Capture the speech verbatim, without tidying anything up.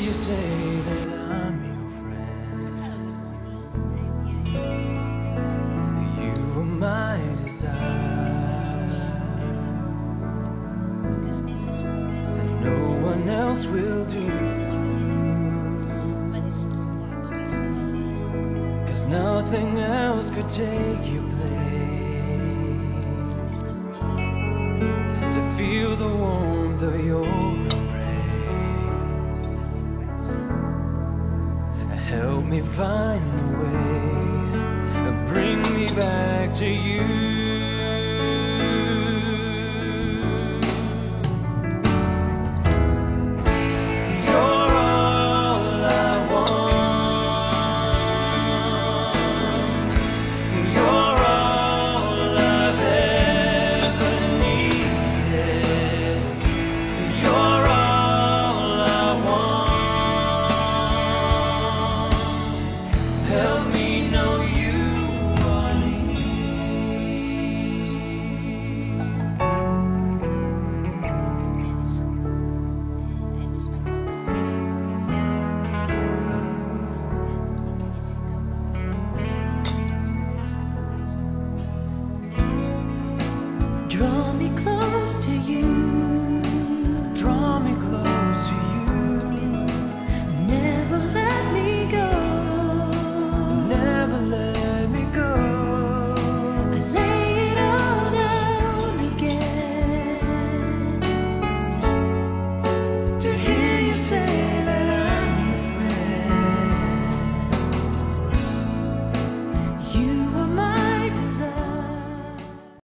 you say that I'm your friend. You are my desire, and no one else will do. 'Cause nothing else could take your place. To feel the warmth of your help me find the way, bring me back to you.